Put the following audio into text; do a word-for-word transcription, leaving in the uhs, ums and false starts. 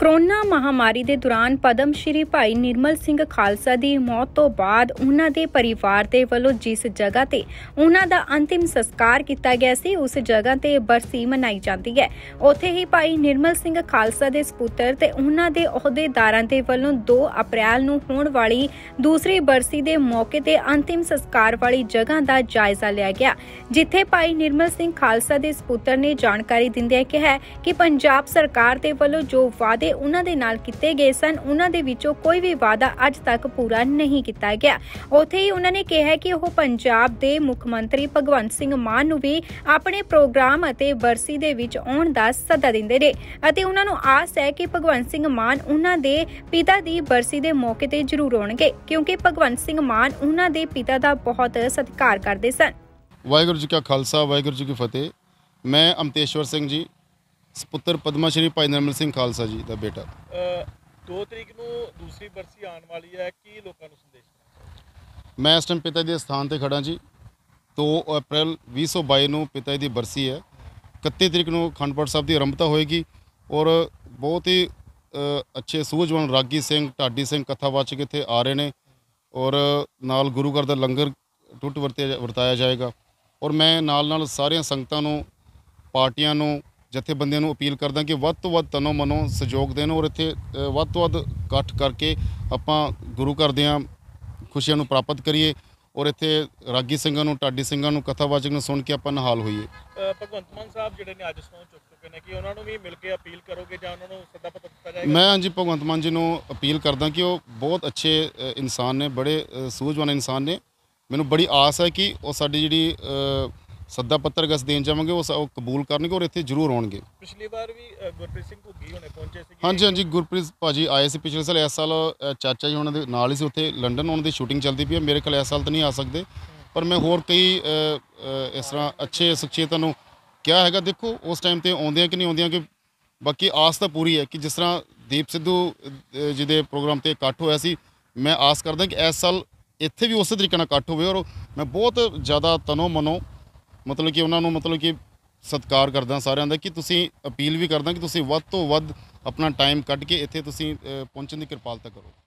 Corona महामारी के दौरान पद्म श्री भाई निर्मल सिंह खालसा की मौत तो बाद उन्हां दे परिवार दे वल्लों जिस जगह ते उन्हां दा अंतिम संस्कार किया गया सी उस जगह ते बरसी मनाई जाती है। उत्थे ही भाई निर्मल सिंह खालसा दे सपुत्र ते उन्हां दे अहुदेदारां दे वल्लों दो अप्रैल नूं होण वाली दूसरी बरसी दे मौके ते अंतिम संस्कार वाली जगह का जायजा लिया गया, जिथे भाई निर्मल सिंह खालसा दे सपुत्र ने जानकारी दिंदे कहा कि पंजाब सरकार दे वल्लों जो वादे उन्हां दे नाल कीते गए सन उन्हां दे विचों कोई भी वादा अज तक पूरा नहीं किया गया। उत्थे ही उन्हां ने कहा कि वह पंजाब दे मुख मंत्री भगवंत सिंह मान नूं भी अपने प्रोग्राम अते बरसी दे विच आउण दा सद्दा दिंदे ने अते उन्हां नूं आस है कि भगवंत सिंह मान उन्हां दे पिता दी बरसी दे मौके ते जरूर आउणगे, क्योंकि भगवंत सिंह मान उन्हां दे पिता दा बहुत सत्कार करदे सन। वाहिगुरू जी का खालसा वाहिगुरू जी की फतेह। मैं अमतेश्वर सिंह जी सपुत्र पद्मा श्री भाई निर्मल सिंह खालसा जी का बेटा। दो तरीक नूं दूसरी बरसी आने वाली है, की लोगों को संदेश? मैं इस टाइम पिता के स्थान पर खड़ा जी। दो अप्रैल भी सौ बाई नूं पिता की बरसी है। इकत्ती तरीक नूं अखंड पाठ साहब की आरंभता होएगी और बहुत ही अच्छे सूझवान रागी सिंह ढाडी सिंह कथावाचक इत्थे आ रहे हैं और नाल गुरु घर का लंगर टुट वरतिया वरताया जाएगा। और मैं नाल नाल सारिया संगतां नूं पार्टियां नूं जथेबंदियों नूं अपील करदा कि वध तो वध तनो मनो सहयोग देण और इत्थे वध तो वध इकट्ठ करके आपां गुरु घर दियां खुशियां नूं प्राप्त करिए और इत्थे रागी सिंघां नूं ढाडी सिंघां नूं कथावाचक नूं सुन के आपां निहाल होईए। भगवंत मान साहब जिहड़े ने अज सौं चुक चुके ने कि उन्हां नूं भी मिल के अपील करोगे जां उन्हां नूं सद्दा पत्र दित्ता जाएगा? मैं हाँ जी भगवंत मान जी नूं अपील करदा कि वो बहुत अच्छे इंसान ने, बड़े सूझवान इंसान ने। मैनूं बड़ी आस है कि वो साडी जिहड़ी सद्दा पत्र गस देन जावांगे वो कबूल करनगे और इत्थे जरूर आउणगे। पिछली बार भी गुरप्रीत सिंह घुग्गी होने पहुंचे सी? हाँ जी हाँ जी गुरप्रीत भाजी आए सी पिछले साल। इस साल चाचा जी उन्होंने नाल ही सी उत्थे लंडन उन्होंने दी शूटिंग चलती पई है। मेरे ख्याल इस साल तो नहीं आ सकते, पर मैं होर कई इस तरह अच्छे शख्सियतां नूं क्या हैगा, देखो उस टाइम ते आउंदियां कि नहीं आउंदियां कि बाकी आस तो पूरी है कि जिस तरह दीप सिद्धू जी दे प्रोग्राम ते इकट्ठ होया सी, मैं आस करदा कि इस साल इत्थे भी उस तरीके नाल इकट्ठ होवे और मैं बहुत ज़्यादा तनो मनो मतलब कि उन्होंने मतलब कि सत्कार करदा सारिਆਂ ਦਾ कि तुसीं अपील भी करदा कि तुसीं वध तो वध अपना टाइम कढ के इत्थे तुसीं पहुंचण की किरपालता करो।